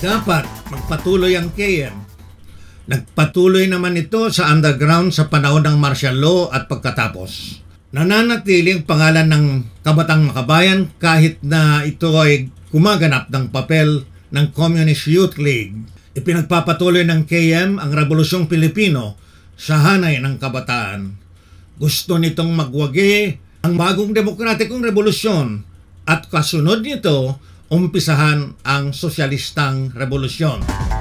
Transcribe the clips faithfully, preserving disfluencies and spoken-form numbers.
Dapat magpatuloy ang K M. Nagpatuloy naman ito sa underground sa panahon ng martial law at pagkatapos. Nananatili ang pangalan ng Kabatang Makabayan kahit na ito ay gumaganap ng papel ng Communist Youth League. Ipinagpapatuloy ng K M ang Rebolusyong Pilipino sa hanay ng kabataan. Gusto nitong magwagi ang bagong demokratikong revolusyon at kasunod nito, umpisahan ang sosyalistang revolusyon.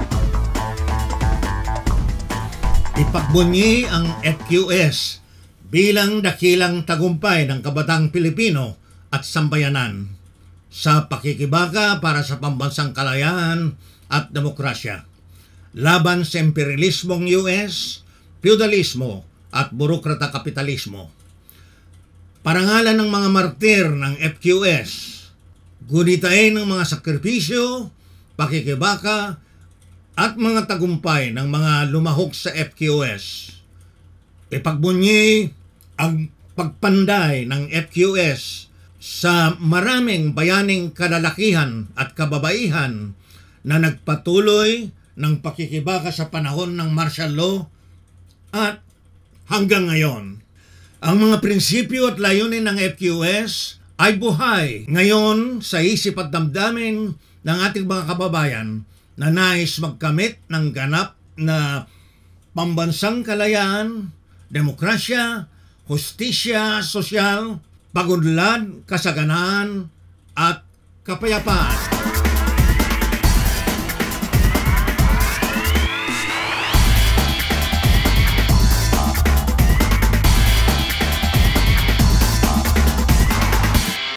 Ipagbunyi ang F Q S bilang dakilang tagumpay ng kabatang Pilipino at sambayanan sa pakikibaka para sa pambansang kalayaan at demokrasya laban sa imperialismong U S, feudalismo at burokrata kapitalismo. Parangalan ng mga martir ng F Q S, gunitain ng mga sakripisyo, pakikibaka at mga tagumpay ng mga lumahok sa F Q S. Ipagbunyi ang pagpanday ng F Q S sa maraming bayaning kalalakihan at kababaihan na nagpatuloy ng pakikibaka sa panahon ng martial law at hanggang ngayon. Ang mga prinsipyo at layunin ng F Q S ay buhay ngayon sa isip at damdamin ng ating mga kababayan na nais magkamit ng ganap na pambansang kalayaan, demokrasya, hustisya sosyal, pagunlad, kasaganaan at kapayapaan.